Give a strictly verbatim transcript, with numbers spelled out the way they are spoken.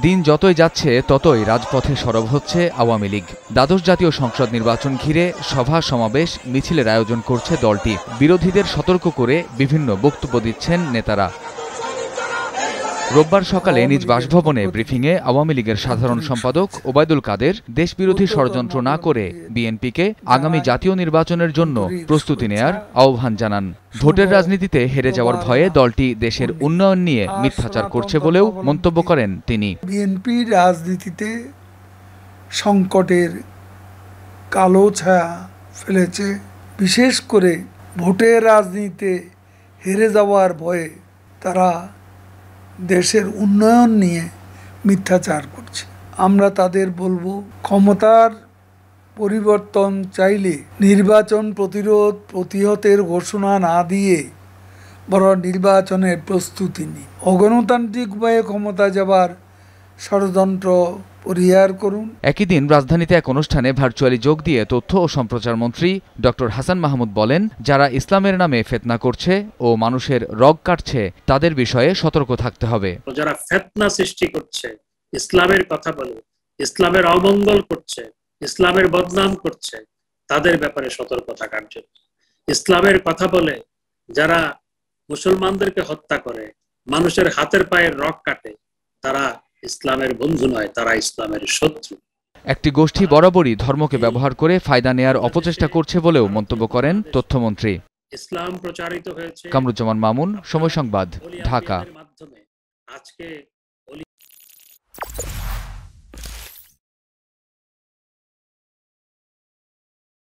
দিন যতই যাচ্ছে ততই রাজপথে সরব হচ্ছে আওয়ামী লীগ। দ্বাদশ জাতীয় সংসদ নির্বাচন ঘিরে সভা সমাবেশ মিছিলের আয়োজন করছে দলটি। বিরোধীদের সতর্ক করে বিভিন্ন বক্তব্য দিচ্ছেন নেতারা। রোববার সকালে নিজ বাসভবনে ব্রিফিংয়ে আওয়ামী লীগের সাধারণ সম্পাদক ওবায়দুল কাদের দেশবিরোধী ষড়যন্ত্র না করে বিএনপিকে আগামী জাতীয় নির্বাচনের জন্য প্রস্তুতি নেয়ার আহ্বান জানান। ভোটের রাজনীতিতে হেরে যাওয়ার ভয়ে দলটি দেশের উন্নয়ন নিয়ে মিথ্যাচার করছে বলেও মন্তব্য করেন তিনি। বিএনপি রাজনীতিতে সংকটের কালো ছায়া ফেলেছে, বিশেষ করে ভোটের রাজনীতিতে হেরে যাওয়ার ভয়ে তারা দেশের উন্নয়ন নিয়ে মিথ্যাচার করছে। আমরা তাদের বলবো, ক্ষমতার পরিবর্তন চাইলে নির্বাচন প্রতিরোধ প্রতিহতের ঘোষণা না দিয়ে বরং নির্বাচনের প্রস্তুতি নিন। অগণতান্ত্রিক উপায়ে ক্ষমতা যাবার ষড়যন্ত্র পরিহার করুন। একই দিন রাজধানীতে এক অনুষ্ঠানে ভার্চুয়ালি যোগ দিয়ে তথ্য ও সম্প্রচার মন্ত্রী ডক্টর হাসান মাহমুদ বলেন, যারা ইসলামের নামে ফিতনা করছে ও মানুষের রগ কাটছে তাদের বিষয়ে সতর্ক থাকতে হবে। যারা ফিতনা সৃষ্টি করছে, ইসলামের কথা বলে ইসলামের অমঙ্গল করছে, ইসলামের বদনাম করছে, তাদের ব্যাপারে সতর্ক থাকার জন্য। ইসলামের কথা বলে যারা মুসলমানদেরকে হত্যা করে, মানুষের হাতের পায়ের রগ কাটে, তারা ইসলামের বন্ধু নয়, তারা ইসলামের শত্রু। একটি গোষ্ঠী বরাবরই ধর্মকে ব্যবহার করে ফায়দা নেয়ার অপচেষ্টা করছে বলেও মন্তব্য করেন তথ্যমন্ত্রী। ইসলাম প্রচারিত হয়েছে। কামরুজ্জামান মামুন, সময় সংবাদ, ঢাকা। আজকে